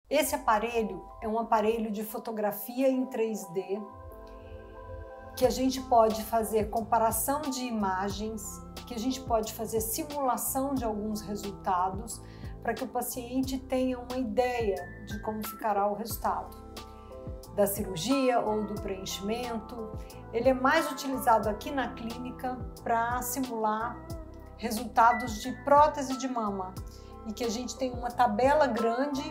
Esse aparelho é um aparelho de fotografia em 3D que a gente pode fazer comparação de imagens, que a gente pode fazer simulação de alguns resultados para que o paciente tenha uma ideia de como ficará o resultado da cirurgia ou do preenchimento. Ele é mais utilizado aqui na clínica para simular resultados de prótese de mama e que a gente tem uma tabela grande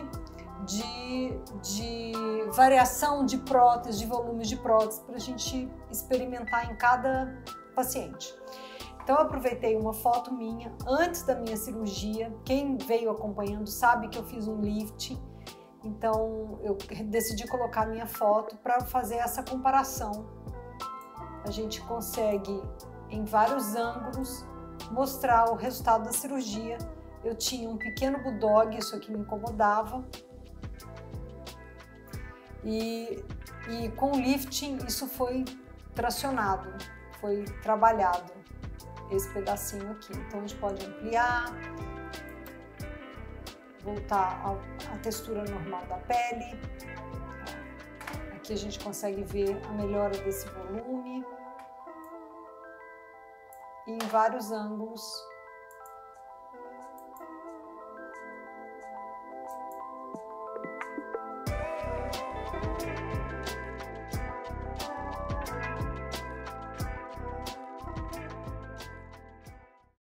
de variação de prótese, de volumes de prótese para a gente experimentar em cada paciente. Então eu aproveitei uma foto minha antes da minha cirurgia. Quem veio acompanhando sabe que eu fiz um lift, então eu decidi colocar minha foto para fazer essa comparação. A gente consegue em vários ângulos mostrar o resultado da cirurgia. Eu tinha um pequeno bulldog, isso aqui me incomodava. E com o lifting isso foi tracionado, foi trabalhado, esse pedacinho aqui. Então a gente pode ampliar, voltar à textura normal da pele. Aqui a gente consegue ver a melhora desse volume. E em vários ângulos